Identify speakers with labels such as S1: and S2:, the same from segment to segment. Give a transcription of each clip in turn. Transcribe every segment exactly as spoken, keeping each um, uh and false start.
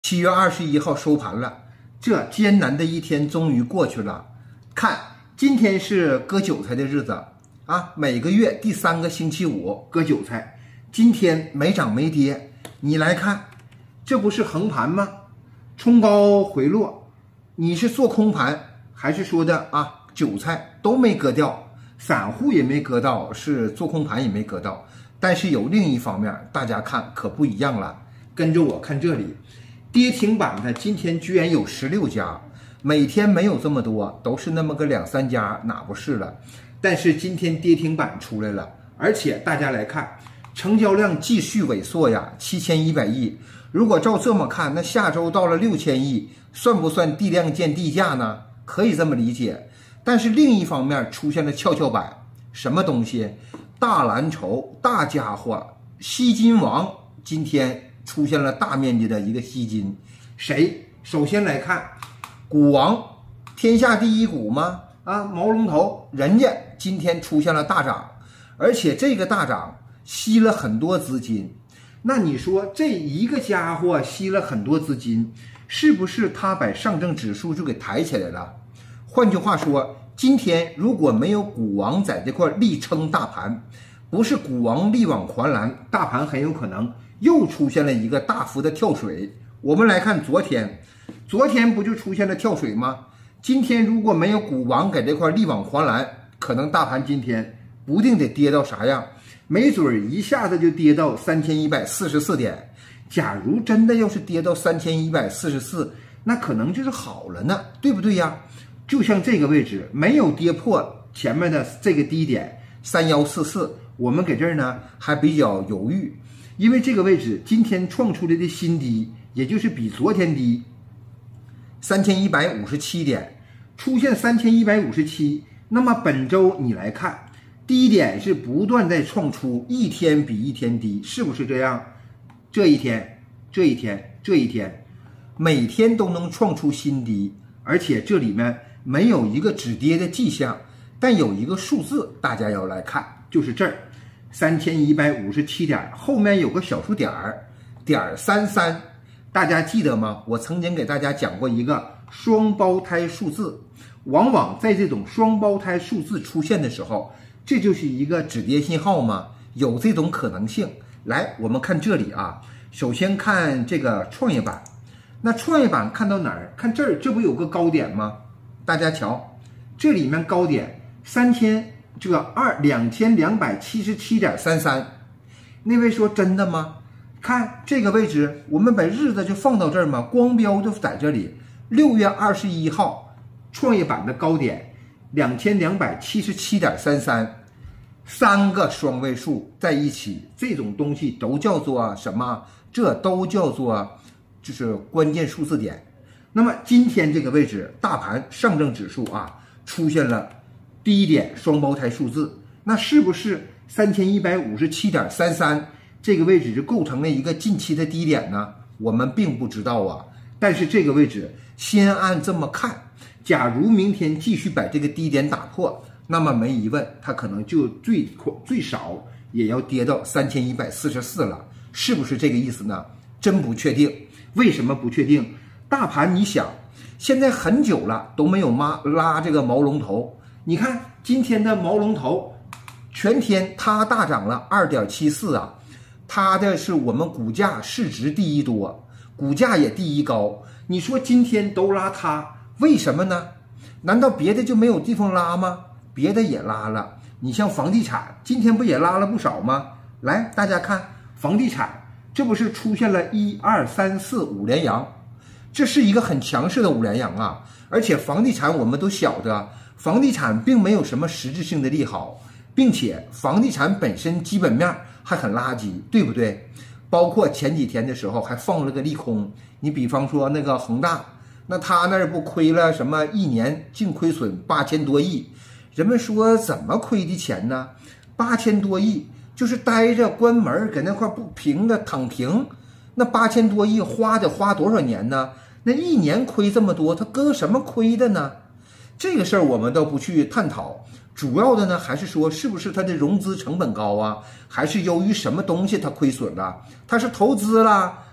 S1: 七月二十一号收盘了，这艰难的一天终于过去了。看，今天是割韭菜的日子啊，每个月第三个星期五割韭菜。今天没涨没跌，你来看，这不是横盘吗？冲高回落，你是做空盘还是说的啊？韭菜都没割掉，散户也没割到，是做空盘也没割到。但是有另一方面，大家看可不一样了。跟着我看这里。跌停板的今天居然有十六家，每天没有这么多，都是那么个两三家，哪不是了？但是今天跌停板出来了，而且大家来看，成交量继续萎缩呀，七千一百亿。如果照这么看，那下周到了六千亿，算不算地量见地价呢？可以这么理解。但是另一方面出现了跷跷板，什么东西？大蓝筹、大家伙、吸金王，今天出现了大面积的一个吸金，谁？首先来看，股王，天下第一股吗？啊，毛龙头，人家今天出现了大涨，而且这个大涨吸了很多资金。那你说这一个家伙吸了很多资金，是不是他把上证指数就给抬起来了？换句话说，今天如果没有股王在这块力撑大盘，不是股王力挽狂澜，大盘很有可能又出现了一个大幅的跳水。我们来看昨天，昨天不就出现了跳水吗？今天如果没有股王给这块力挽狂澜，可能大盘今天不定得跌到啥样，没准一下子就跌到三千一百四十四点。假如真的要是跌到三千一百四十四，那可能就是好了呢，对不对呀？就像这个位置没有跌破前面的这个低点三一四四，我们给这儿呢还比较犹豫。因为这个位置今天创出来的新低，也就是比昨天低三千一百五十七点，出现三千一百五十七。那么本周你来看，低点是不断在创出，一天比一天低，是不是这样？这一天、这一天、这一天，每天都能创出新低，而且这里面没有一个止跌的迹象，但有一个数字大家要来看，就是这儿。三千一百五十七点后面有个小数点儿，点三三，大家记得吗？我曾经给大家讲过一个双胞胎数字，往往在这种双胞胎数字出现的时候，这就是一个止跌信号吗？有这种可能性。来，我们看这里啊，首先看这个创业板，那创业板看到哪儿？看这儿，这不有个高点吗？大家瞧，这里面高点三千。这个二两千两百七十七点三三，那位说真的吗？看这个位置，我们把日子就放到这儿嘛，光标就在这里。六月二十一号，创业板的高点两千两百七十七点三三，三个双位数在一起，这种东西都叫做什么？这都叫做就是关键数字点。那么今天这个位置，大盘上证指数啊，出现了低点双胞胎数字，那是不是三千一百五十七点三三这个位置就构成了一个近期的低点呢？我们并不知道啊。但是这个位置先按这么看，假如明天继续把这个低点打破，那么没疑问，它可能就最最少也要跌到三千一百四十四了，是不是这个意思呢？真不确定。为什么不确定？大盘你想，现在很久了都没有拉拉这个毛龙头。你看今天的毛龙头，全天它大涨了 二点七四 啊，它的是我们股价市值第一多，股价也第一高。你说今天都拉它，为什么呢？难道别的就没有地方拉吗？别的也拉了，你像房地产，今天不也拉了不少吗？来，大家看房地产，这不是出现了一二三四五连阳，这是一个很强势的五连阳啊！而且房地产我们都晓得，房地产并没有什么实质性的利好，并且房地产本身基本面还很垃圾，对不对？包括前几天的时候还放了个利空，你比方说那个恒大，那他那儿不亏了什么一年净亏损八千多亿，人们说怎么亏的钱呢？八千多亿就是待着关门搁那块不平的躺平，那八千多亿花得花多少年呢？那一年亏这么多，他割什么亏的呢？这个事儿我们都不去探讨，主要的呢还是说是不是它的融资成本高啊，还是由于什么东西它亏损了？它是投资了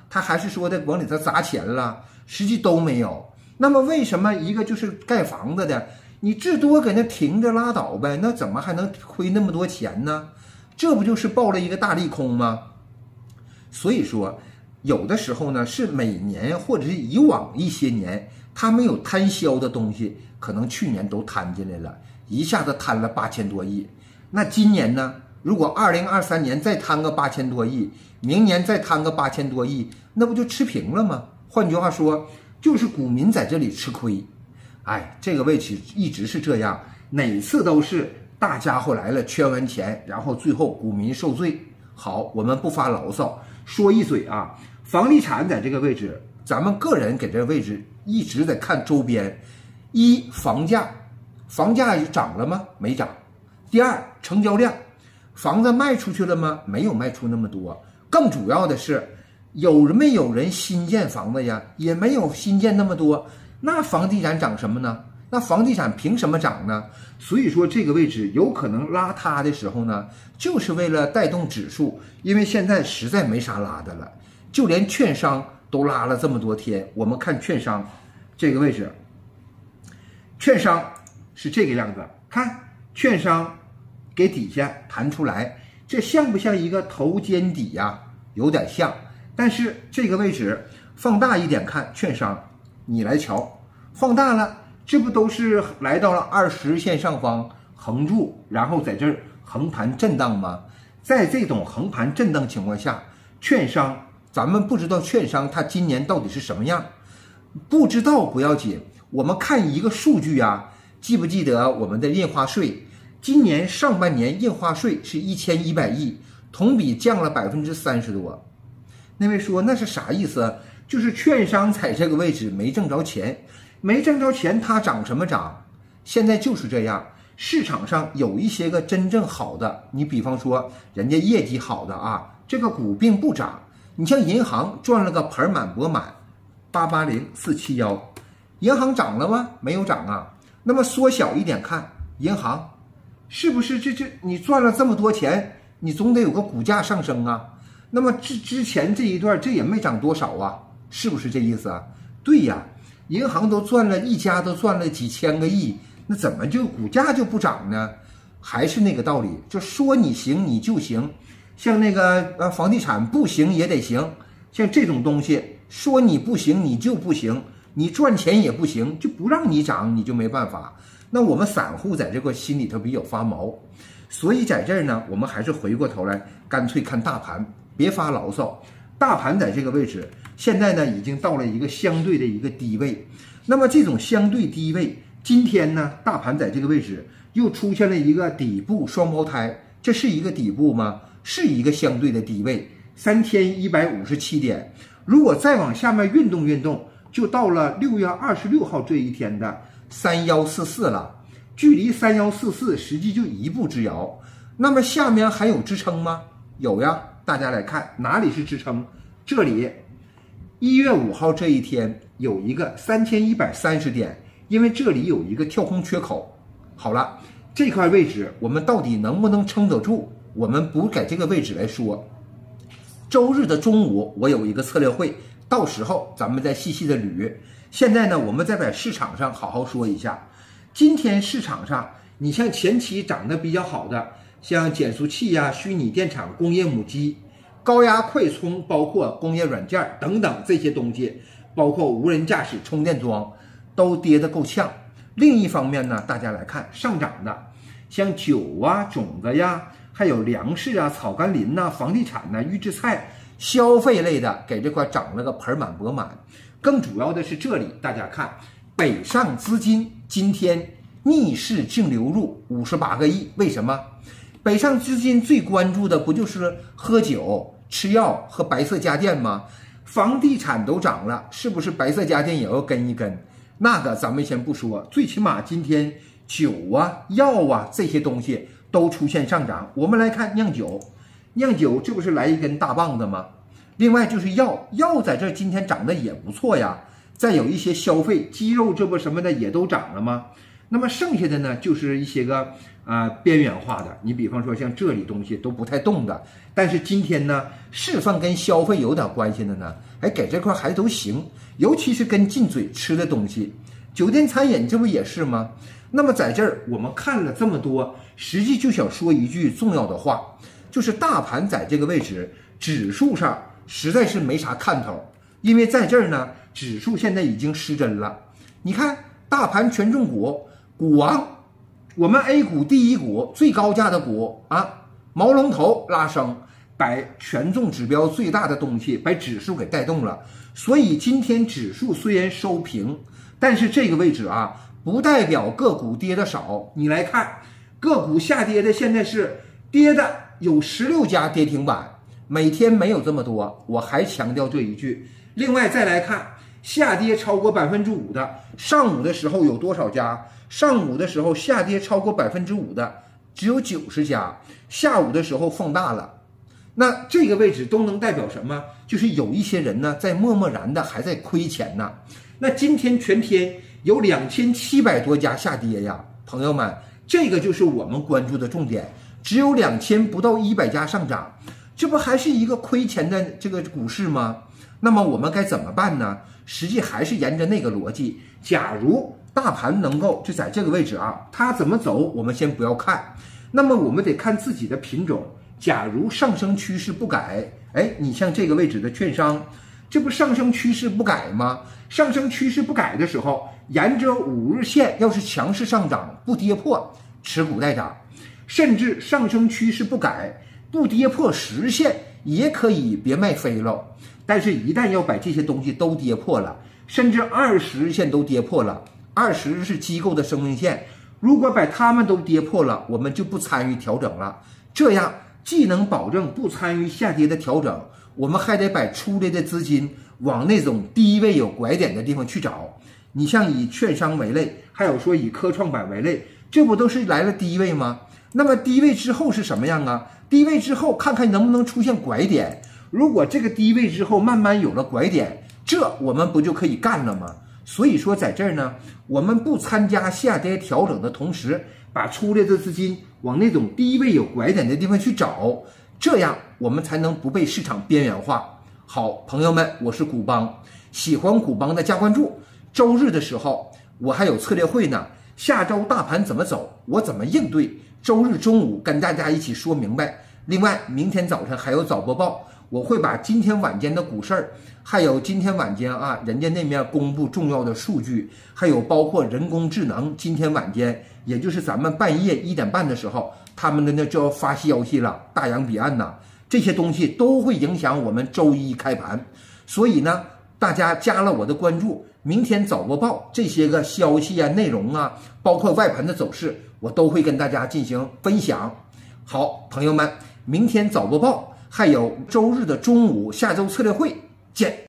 S1: 他还是说的往里头砸钱了，实际都没有。那么为什么一个就是盖房子的，你至多搁那停着拉倒呗，那怎么还能亏那么多钱呢？这不就是报了一个大利空吗？所以说，有的时候呢，是每年或者是以往一些年，他没有摊销的东西，可能去年都摊进来了，一下子摊了八千多亿。那今年呢？如果二零二三年再摊个八千多亿，明年再摊个八千多亿，那不就持平了吗？换句话说，就是股民在这里吃亏。哎，这个位置一直是这样，哪次都是大家伙来了圈完钱，然后最后股民受罪。好，我们不发牢骚，说一嘴啊，房地产在这个位置，咱们个人给这个位置一直在看周边。一，房价，房价涨了吗？没涨。第二，成交量，房子卖出去了吗？没有卖出那么多。更主要的是，有没有人新建房子呀？也没有新建那么多。那房地产涨什么呢？那房地产凭什么涨呢？所以说这个位置有可能拉塌的时候呢，就是为了带动指数，因为现在实在没啥拉的了，就连券商都拉了这么多天。我们看券商这个位置，券商是这个样子，看券商给底下弹出来，这像不像一个头肩底呀、啊？有点像，但是这个位置放大一点看，券商你来瞧，放大了，这不都是来到了二十线上方横柱，然后在这儿横盘震荡吗？在这种横盘震荡情况下，券商咱们不知道券商它今年到底是什么样，不知道不要紧，我们看一个数据啊，记不记得我们的印花税？今年上半年印花税是一千一百亿，同比降了百分之三十多。那位说那是啥意思？就是券商在这个位置没挣着钱，没挣着钱，它涨什么涨？现在就是这样，市场上有一些个真正好的，你比方说人家业绩好的啊，这个股并不涨。你像银行赚了个盆满钵满，八八零四七幺，银行涨了吗？没有涨啊。那么缩小一点看，银行是不是这这你赚了这么多钱，你总得有个股价上升啊？那么之之前这一段这也没涨多少啊，是不是这意思啊？对呀，银行都赚了，一家都赚了几千个亿，那怎么就股价就不涨呢？还是那个道理，就说你行你就行，像那个呃房地产不行也得行，像这种东西说你不行你就不行，你赚钱也不行，就不让你涨你就没办法。那我们散户在这个心里头比较发毛，所以在这儿呢，我们还是回过头来，干脆看大盘，别发牢骚。大盘在这个位置，现在呢已经到了一个相对的一个低位。那么这种相对低位，今天呢，大盘在这个位置又出现了一个底部双胞胎，这是一个底部吗？是一个相对的低位，三千一百五十七点。如果再往下面运动运动，就到了六月二十六号这一天的三一四四了，距离三一四四实际就一步之遥。那么下面还有支撑吗？有呀，大家来看哪里是支撑？这里一月五号这一天有一个三千一百三十点，因为这里有一个跳空缺口。好了，这块位置我们到底能不能撑得住？我们不改这个位置来说。周日的中午我有一个策略会，到时候咱们再细细的捋。现在呢，我们再在市场上好好说一下。今天市场上，你像前期涨得比较好的，像减速器呀、虚拟电厂、工业母机、高压快充，包括工业软件等等这些东西，包括无人驾驶充电桩，都跌得够呛。另一方面呢，大家来看上涨的，像酒啊、种子呀，还有粮食啊、草甘膦呐、房地产呐、预制菜、消费类的，给这块涨了个盆满钵满。更主要的是这里，大家看北上资金今天逆势净流入五十八个亿，为什么？北上资金最关注的不就是喝酒、吃药和白色家电吗？房地产都涨了，是不是白色家电也要跟一跟？那个咱们先不说，最起码今天酒啊、药啊这些东西都出现上涨。我们来看酿酒，酿酒这不是来一根大棒子吗？另外就是药，药在这今天涨得也不错呀。再有一些消费，鸡肉这不什么的也都涨了吗？ 那么剩下的呢，就是一些个啊、呃、边缘化的，你比方说像这里东西都不太动的，但是今天呢，是算跟消费有点关系的呢，哎，给这块还都行，尤其是跟进嘴吃的东西，酒店餐饮这不也是吗？那么在这儿我们看了这么多，实际就想说一句重要的话，就是大盘在这个位置，指数上实在是没啥看头，因为在这儿呢，指数现在已经失真了。你看大盘权重股，股王，我们 A 股第一股最高价的股啊，毛龙头拉升，把权重指标最大的东西把指数给带动了。所以今天指数虽然收平，但是这个位置啊，不代表个股跌的少。你来看个股下跌的，现在是跌的有十六家跌停板，每天没有这么多，我还强调这一句。另外再来看下跌超过百分之五的，上午的时候有多少家？上午的时候下跌超过百分之五的只有九十家，下午的时候放大了。那这个位置都能代表什么？就是有一些人呢，在默默然的还在亏钱呢。那今天全天有两千七百多家下跌呀，朋友们，这个就是我们关注的重点。只有两千不到一百家上涨，这不还是一个亏钱的这个股市吗？那么我们该怎么办呢？实际还是沿着那个逻辑，假如大盘能够就在这个位置啊，它怎么走我们先不要看，那么我们得看自己的品种。假如上升趋势不改，哎，你像这个位置的券商，这不上升趋势不改吗？上升趋势不改的时候，沿着五日线要是强势上涨不跌破，持股待涨，甚至上升趋势不改不跌破十线也可以别卖飞了。但是一旦要把这些东西都跌破了，甚至二十日线都跌破了，二十日是机构的生命线，如果把它们都跌破了，我们就不参与调整了。这样既能保证不参与下跌的调整，我们还得把出来的资金往那种低位有拐点的地方去找。你像以券商为类，还有说以科创板为类，这不都是来了低位吗？那么低位之后是什么样啊？低位之后看看能不能出现拐点，如果这个低位之后慢慢有了拐点，这我们不就可以干了吗？所以说在这儿呢，我们不参加下跌调整的同时，把出来的资金往那种低位有拐点的地方去找，这样我们才能不被市场边缘化。好，朋友们，我是古邦，喜欢古邦的加关注。周日的时候我还有策略会呢，下周大盘怎么走，我怎么应对，周日中午跟大家一起说明白。另外明天早晨还有早播报，我会把今天晚间的股市儿，还有今天晚间啊人家那面公布重要的数据，还有包括人工智能，今天晚间也就是咱们半夜一点半的时候，他们的那就要发消息了，大洋彼岸呐，这些东西都会影响我们周一开盘。所以呢，大家加了我的关注，明天早播报这些个消息啊、内容啊，包括外盘的走势，我都会跟大家进行分享。好，朋友们，明天早播报还有周日的中午，下周策略会见。